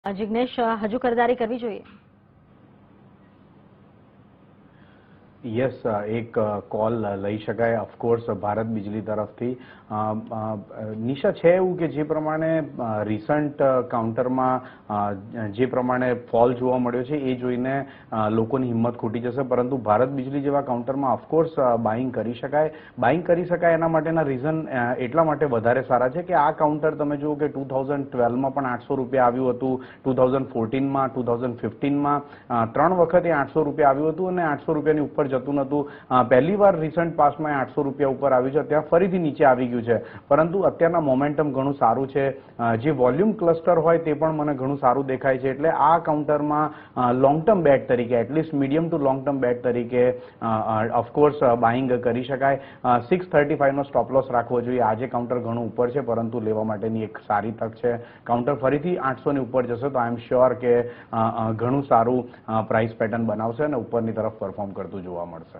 જિગ્નેશ, હજુ ખરીદારી કરવી જોઈએ? યસ, એક કોલ લઈ શકાય ઓફકોર્સ ભારત બિજલી તરફથી. નિશા, છે એવું કે જે પ્રમાણે રિસન્ટ કાઉન્ટરમાં જે પ્રમાણે ફોલ જોવા મળ્યો છે એ જોઈને લોકોની હિંમત ખૂટી જશે, પરંતુ ભારત બિજલી જેવા કાઉન્ટરમાં ઓફકોર્સ બાઇંગ કરી શકાય. એના માટેના રીઝન એટલા માટે વધારે સારા છે કે આ કાઉન્ટર તમે જુઓ કે 2012માં પણ 800 રૂપિયા આવ્યું હતું, 2014માં, 2015માં 3 વખતે 800 રૂપિયા આવ્યું હતું અને 800 રૂપિયાની ઉપર જતું નહોતું. પહેલી વાર રિસન્ટ પાસમાં 800 રૂપિયા ઉપર આવ્યું છે, ત્યાં ફરીથી નીચે આવી ગયું છે, પરંતુ અત્યારના મોમેન્ટમ ઘણું સારું છે. જે વોલ્યુમ ક્લસ્ટર હોય તે પણ મને ઘણું સારું દેખાય છે, એટલે આ કાઉન્ટરમાં લોંગ ટર્મ બેટ તરીકે, at least medium to long term bet તરીકે ઓફકોર્સ બાઇંગ કરી શકાય. 635 નો સ્ટોપ લોસ રાખવો જોઈએ. આજે કાઉન્ટર ઘણું ઉપર છે, પરંતુ લેવા માટેની એક સારી તક છે. કાઉન્ટર ફરીથી 800 ની ઉપર જશે તો આઈ એમ શ્યોર કે ઘણું સારું પ્રાઇસ પેટર્ન બનાવશે અને ઉપરની તરફ પરફોર્મ કરતું જોવા મળશે.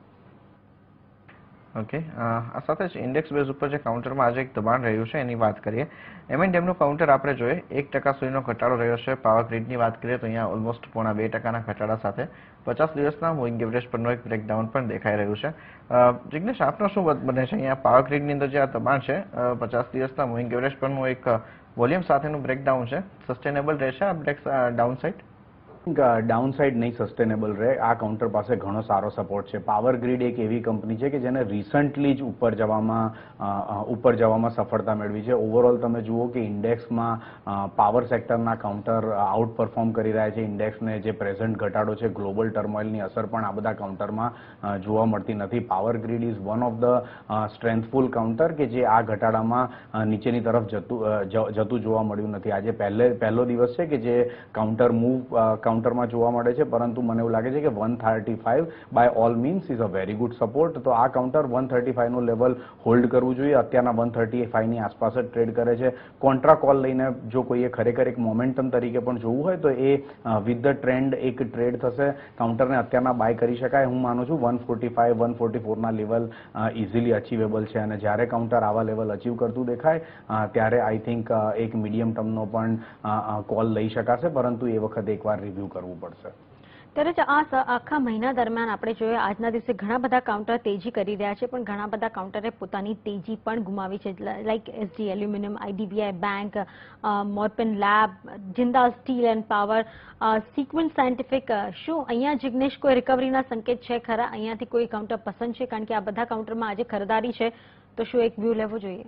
ઓકે, આ સાથે જ ઇન્ડેક્સ બેઝ ઉપર જે કાઉન્ટરમાં આજે એક દબાણ રહ્યું છે એની વાત કરીએ. એમનું કાઉન્ટર આપણે જોઈએ 1% સુધીનો ઘટાડો રહ્યો છે. પાવર ગ્રીડની વાત કરીએ તો અહીંયા ઓલમોસ્ટ 0.5%ના ઘટાડા સાથે 50 દિવસના મૂવિંગ એવરેજ પરનો એક બ્રેકડાઉન પણ દેખાઈ રહ્યું છે. જિગ્નેશ, આપનો શું મત બને છે અહીંયા પાવર ગ્રીડની અંદર જે આ દબાણ છે 50 દિવસના મૂવિંગ એવરેજ પરનું એક વોલ્યુમ સાથેનું બ્રેકડાઉન છે, સસ્ટેનેબલ રહેશે આ ડાઉન સાઇડ? ડાઉન સાઇડ નહીં સસ્ટેનેબલ રહે. આ કાઉન્ટર પાસે ઘણો સારો સપોર્ટ છે. પાવર ગ્રીડ એક એવી કંપની છે કે જેને રિસન્ટલી જ ઉપર જવામાં સફળતા મેળવી છે. ઓવરઓલ તમે જુઓ કે ઇન્ડેક્સમાં પાવર સેક્ટરના કાઉન્ટર આઉટ પરફોર્મ કરી રહ્યા છે. ઇન્ડેક્સને જે પ્રેઝન્ટ ઘટાડો છે, ગ્લોબલ ટર્મોઇલની અસર પણ આ બધા કાઉન્ટરમાં જોવા મળતી નથી. Power grid is one of the strengthful counter કે જે આ ઘટાડામાં નીચેની તરફ જતું જોવા મળ્યું નથી. આજે પહેલો દિવસ છે કે જે કાઉન્ટરમાં જોવા મળે છે, પરંતુ મને એવું લાગે છે કે 135 by all means is a very good support. તો આ કાઉન્ટર 135 નું લેવલ હોલ્ડ કરવું જોઈએ. અત્યારના 135 ની આસપાસ જ ટ્રેડ કરે છે. કોન્ટ્રા કોલ લઈને જો કોઈએ ખરેખર એક મોમેન્ટમ તરીકે પણ જોવું હોય તો એ વિથ ધ ટ્રેન્ડ એક ટ્રેડ થશે. કાઉન્ટરને અત્યારના બાય કરી શકાય. હું માનું છું 145, 144ના લેવલ ઇઝીલી અચીવેબલ છે અને જ્યારે કાઉન્ટર આવા લેવલ અચીવ કરતું દેખાય ત્યારે આઈ થિંક એક મીડિયમ ટર્મનો પણ કોલ લઈ શકાશે, પરંતુ એ વખતે એકવાર રિવ્યૂ કરવું પડશે. ત્યારે જ આ આખા મહિના દરમિયાન આપણે જોઈએ આજના દિવસે ઘણા બધા કાઉન્ટર તેજી કરી રહ્યા છે, પણ ઘણા બધા કાઉન્ટરે પોતાની તેજી પણ ગુમાવી છે, like SG aluminium, IDBI bank, Morepen lab, Jindal steel and power, Sequent scientific. શું અહીંયા જિગ્નેશ કોઈ રિકવરીના સંકેત છે ખરા? અહીંયાથી કોઈ કાઉન્ટર પસંદ છે? કારણ કે આ બધા કાઉન્ટરમાં આજે ખરીદારી છે, તો શું એક વ્યૂ લેવો જોઈએ?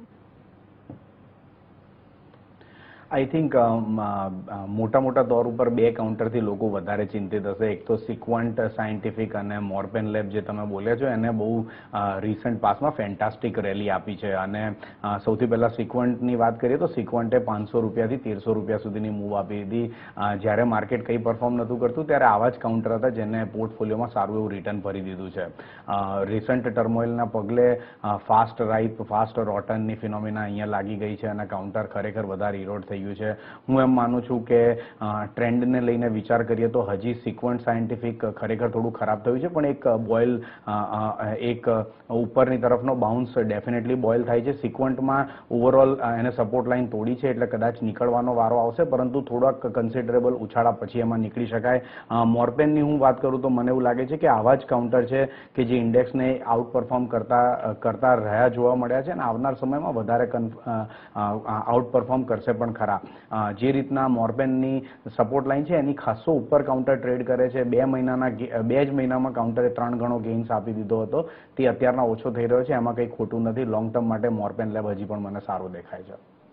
આઈ થિંક મોટા દોર ઉપર બે કાઉન્ટરથી લોકો વધારે ચિંતિત હશે. એક તો સિક્વન્ટ સાયન્ટિફિક અને મોર્પેન લેબ જે તમે બોલ્યા છો એને બહુ રિસન્ટ પાસમાં ફેન્ટાસ્ટિક રેલી આપી છે અને સૌથી પહેલાં સિક્વન્ટની વાત કરીએ તો સિક્વન્ટે 500 રૂપિયાથી 1300 રૂપિયા સુધીની મૂવ આપી હતી. જ્યારે માર્કેટ કંઈ પરફોર્મ નહોતું કરતું ત્યારે આવા જ કાઉન્ટર હતા જેને પોર્ટફોલિયોમાં સારું એવું રિટર્ન ભરી દીધું છે. રિસન્ટ ટર્મોઇલના પગલે ફાસ્ટ રાઇપ, ફાસ્ટ રોટનની ફિનોમિના અહીંયા લાગી ગઈ છે અને કાઉન્ટર ખરેખર વધારે ઇરોડ થઈ ગયું છે. હું એમ માનું છું કે ટ્રેન્ડને લઈને વિચાર કરીએ તો હજી સિક્વન્ટ સાયન્ટિફિક ખરેખર થોડું ખરાબ થયું છે, પણ એક ઉપરની તરફનો બાઉન્સ ડેફિનેટલી બોઇલ થાય છે. સિક્વન્ટમાં ઓવરઓલ એને સપોર્ટ લાઇન તોડી છે એટલે કદાચ નીકળવાનો વારો આવશે, પરંતુ થોડાક કન્સિડરેબલ ઉછાળા પછી એમાં નીકળી શકાય. મોર્પેનની હું વાત કરું તો મને એવું લાગે છે કે આવા જ કાઉન્ટર છે કે જે ઇન્ડેક્સને આઉટ પરફોર્મ કરતા રહ્યા જોવા મળ્યા છે અને આવનાર સમયમાં વધારે આઉટ પરફોર્મ કરશે પણ ખરા. જે રીતના મોર્પેનની સપોર્ટ લાઇન છે એની ખાસો ઉપર કાઉન્ટર ટ્રેડ કરે છે. 2 જ મહિનામાં કાઉન્ટરે 3 ગણો ગેઇન્સ આપી દીધો હતો. તે અત્યારના ઓછો થઈ રહ્યો છે. એમાં કંઈ ખોટું નથી. લોંગ ટર્મ માટે મોર્પેન લેબ હજી પણ મને સારું દેખાય છે.